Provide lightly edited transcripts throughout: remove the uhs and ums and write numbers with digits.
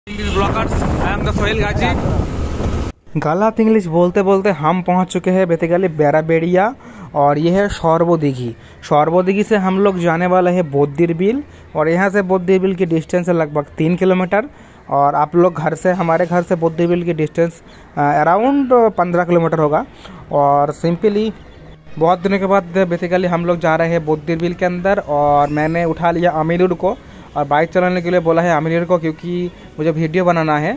गलत इंग्लिश बोलते बोलते हम पहुंच चुके हैं बेसिकली बैराबेड़िया और ये है शौरबो दिघी। शौरबो दिघी से हम लोग जाने वाले हैं बोद्दीर बिल और यहाँ से बोद्दीर बिल की डिस्टेंस है लगभग 3 किलोमीटर। और आप लोग घर से हमारे घर से बोद्दीर बिल की डिस्टेंस अराउंड 15 किलोमीटर होगा। और सिंपली बहुत दिनों के बाद बेसिकली हम लोग जा रहे हैं बोद्दीर बिल के अंदर और मैंने उठा लिया अमीरुर को और बाइक चलाने के लिए बोला है अमीरुर को, क्योंकि मुझे वीडियो बनाना है।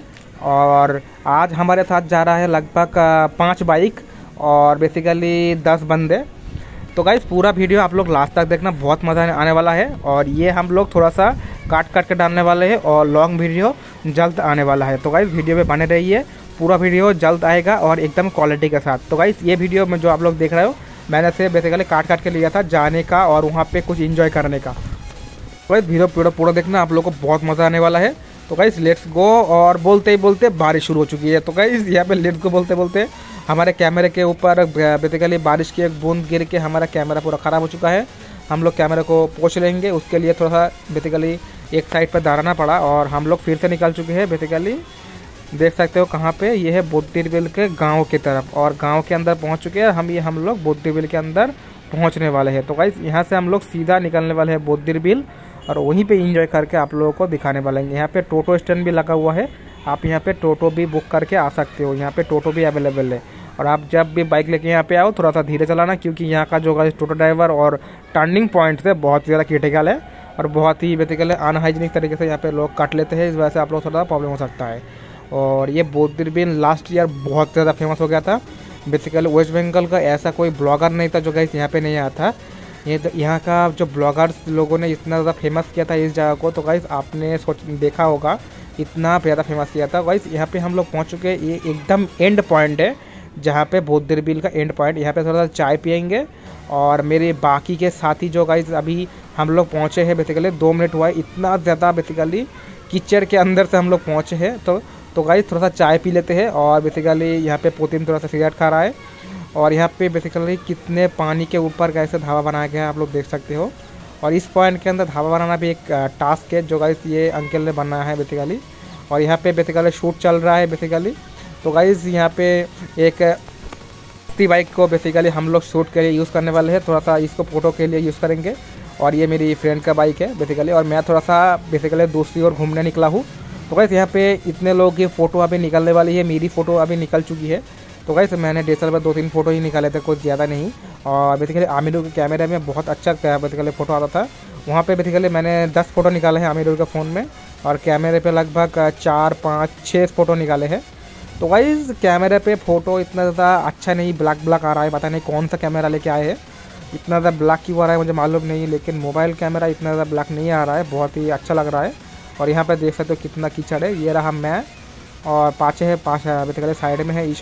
और आज हमारे साथ जा रहा है लगभग 5 बाइक और बेसिकली 10 बंदे। तो गाइस पूरा वीडियो आप लोग लास्ट तक देखना, बहुत मज़ा आने वाला है। और ये हम लोग थोड़ा सा काट के डालने वाले हैं और लॉन्ग वीडियो जल्द आने वाला है। तो गाइस वीडियो में बने रहिए, पूरा वीडियो जल्द आएगा और एकदम क्वालिटी के साथ। तो गाइस ये वीडियो में जो आप लोग देख रहे हो मैंने से बेसिकली काट के लिया था जाने का और वहाँ पे कुछ एंजॉय करने का। तो गाइस वीडियो पूरा देखना, आप लोगों को बहुत मज़ा आने वाला है। तो गाइस लेट्स गो। और बोलते ही बोलते बारिश शुरू हो चुकी है। तो गाइस यहाँ पे लेट्स गो बोलते बोलते हमारे कैमरे के ऊपर बेसिकली बारिश की एक बूंद गिर के हमारा कैमरा पूरा ख़राब हो चुका है। हम लोग कैमरे को पोंछ लेंगे, उसके लिए थोड़ा सा बेसिकली एक साइड पर दाराना पड़ा और हम लोग फिर से निकल चुके हैं। बेसिकली देख सकते हो कहाँ पे, ये है बोद्दीर बिल के गाँव की तरफ और गाँव के अंदर पहुँच चुके हैं हम लोग बोद्दीर बिल के अंदर पहुँचने वाले हैं। तो गाइस यहाँ से हम लोग सीधा निकलने वाले हैं बोद्दीर बिल और वहीं पे एंजॉय करके आप लोगों को दिखाने वाले हैं। यहाँ पे टोटो स्टैंड भी लगा हुआ है, आप यहाँ पे टोटो भी बुक करके आ सकते हो। यहाँ पे टोटो भी अवेलेबल है। और आप जब भी बाइक लेके यहाँ पे आओ थोड़ा सा धीरे चलाना, क्योंकि यहाँ का जो टोटो ड्राइवर और टर्निंग पॉइंट है बहुत ज़्यादा क्रिटिकल है और बहुत ही बेसिकली अनहाइजीनिक तरीके से यहाँ पे लोग काट लेते हैं। इस वजह से आप लोग थोड़ा प्रॉब्लम हो सकता है। और ये बोद्दीर बिल लास्ट ईयर बहुत ज़्यादा फेमस हो गया था। बेसिकली वेस्ट बंगाल का ऐसा कोई ब्लॉगर नहीं था जो गाइस यहाँ पे नहीं आया था। ये तो यहाँ का जो ब्लॉगर्स लोगों ने इतना ज़्यादा फेमस किया था इस जगह को, तो गाइस आपने देखा होगा इतना ज़्यादा फेमस किया था। गाइस यहाँ पे हम लोग पहुँच चुके हैं, ये एकदम एंड पॉइंट है जहाँ पे बोद्दीर बिल का एंड पॉइंट। यहाँ पे थोड़ा सा चाय पियेंगे और मेरे बाकी के साथी जो गाइस अभी हम लोग पहुँचे हैं बेसिकली 2 मिनट हुआ है, इतना ज़्यादा बेसिकली कीचड़ के अंदर से हम लोग पहुँचे हैं। तो गाइस थोड़ा सा चाय पी लेते हैं और बेसिकली यहाँ पे पोतीन थोड़ा सा सिगरेट खा रहा है। और यहाँ पे बेसिकली कितने पानी के ऊपर कैसे ढाबा बनाया गया है आप लोग देख सकते हो। और इस पॉइंट के अंदर ढाबा बनाना भी एक टास्क है जो गाइस ये अंकल ने बनाया है बेसिकली। और यहाँ पे बेसिकली शूट चल रहा है बेसिकली। तो गाइस यहाँ पे एक बाइक को बेसिकली हम लोग शूट के लिए यूज़ करने वाले हैं, थोड़ा सा इसको फ़ोटो के लिए यूज़ करेंगे। और ये मेरी फ्रेंड का बाइक है बेसिकली और मैं थोड़ा सा बेसिकली दूसरी ओर घूमने निकला हूँ। तो गाइस यहाँ पे इतने लोग की फ़ोटो अभी निकलने वाली है, मेरी फ़ोटो अभी निकल चुकी है। तो गाइस मैंने DSLR पर 2-3 फ़ोटो ही निकाले थे, कुछ ज़्यादा नहीं। और बेसिकली आमिरुर के कैमरे में बहुत अच्छा बेसिकली फ़ोटो आता था। वहाँ पे बेसिकली मैंने 10 फ़ोटो निकाले हैं आमिरुर के फ़ोन में और कैमरे पे लगभग 4-5-6 फ़ोटो निकाले हैं। तो गाइस कैमरे पे फ़ोटो इतना ज़्यादा अच्छा नहीं, ब्लैक आ रहा है। पता नहीं कौन सा कैमरा लेके आए हैं, इतना ज़्यादा ब्लैक क्यों आ रहा है मुझे मालूम नहीं, लेकिन मोबाइल कैमरा इतना ज़्यादा ब्लैक नहीं आ रहा है, बहुत ही अच्छा लग रहा है। और यहाँ पर देख सकते हो कितना कीचड़ है। ये रहा मैं और पाँच बेसिकली साइड में है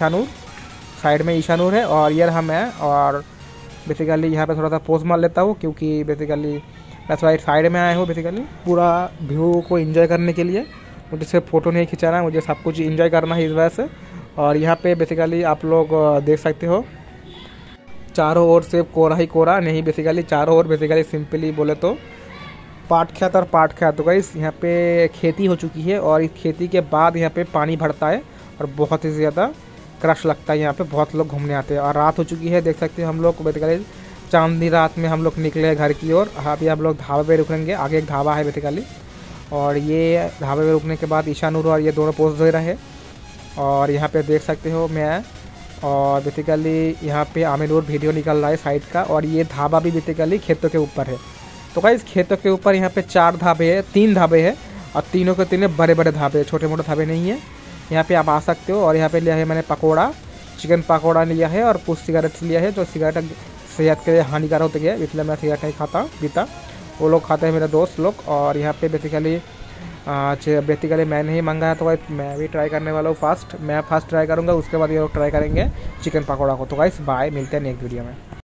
ईशानूर है और ये रहा मैं। और बेसिकली यहाँ पे थोड़ा सा पोज मार लेता हूँ क्योंकि बेसिकली मैं थोड़ा साइड में आया हूँ बेसिकली पूरा व्यू को एंजॉय करने के लिए। मुझे सिर्फ फ़ोटो नहीं खिंचाना है, मुझे सब कुछ एंजॉय करना है इस वजह से। और यहाँ पे बेसिकली आप लोग देख सकते हो चारों ओर सिर्फ कोरा ही कोरा, नहीं बेसिकली चारों ओर बेसिकली सिंपली बोले तो पाट ख्यात। तो गाइस यहाँ पे खेती हो चुकी है और इस खेती के बाद यहाँ पे पानी भरता है और बहुत ही ज़्यादा क्रश लगता है। यहाँ पे बहुत लोग घूमने आते हैं और रात हो चुकी है, देख सकते हैं हम लोग बेसिकली चांदनी रात में हम लोग निकले घर की ओर। अभी हम लोग ढाबे पे रुकेंगे, आगे एक ढाबा है बेसिकली। और ये ढाबे पे रुकने के बाद ईशानूर और ये दोनों पोज दे रहे हैं। और यहाँ पे देख सकते हो मैं और बेसिकली यहाँ पे आमिरुर वीडियो निकल रहा है साइड का। और ये ढाबा भी बेसिकली खेतों के ऊपर है। तो गाइस खेतों के ऊपर यहाँ पे 3 ढाबे हैं और तीनों के तीनों बड़े ढाबे, छोटे मोटे ढाबे नहीं है। यहाँ पे आप आ सकते हो। और यहाँ पे लिया है मैंने पकोड़ा, चिकन पकोड़ा लिया है और कुछ सिगरेट्स लिया है जो सिगरेट सेहत के लिए हानिकारक होते हैं, इसलिए मैं सिगरेट नहीं पीता। वो लोग खाते हैं मेरे दोस्त लोग। और यहाँ पे बेसिकली मैंने ही मंगाया तो मैं भी ट्राई करने वाला हूँ। मैं फर्स्ट ट्राई करूँगा, उसके बाद ये लोग ट्राई करेंगे चिकन पकोड़ा को। तो गाइस बाय, मिलते हैं नेक्स्ट वीडियो में।